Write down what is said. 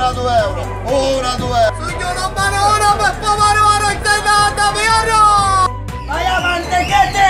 Ora 2 euro. Ora 2 euro. Signor Romano, ora per favore, ora in tenata, vero! Vai avanti, che te